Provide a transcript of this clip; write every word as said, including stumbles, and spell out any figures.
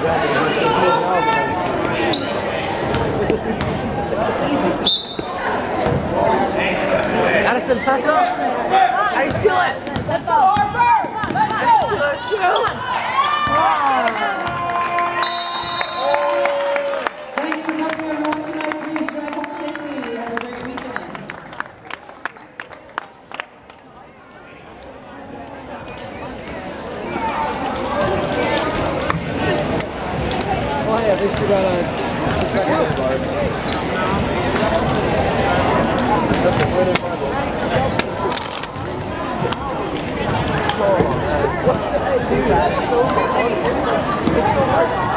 Addison, pass up. How you feeling? Let's go. Thanks for coming, everyone, tonight. Please drive home safely. Have a great weekend. Oh yeah, they still got a bars. That's a winning bubble.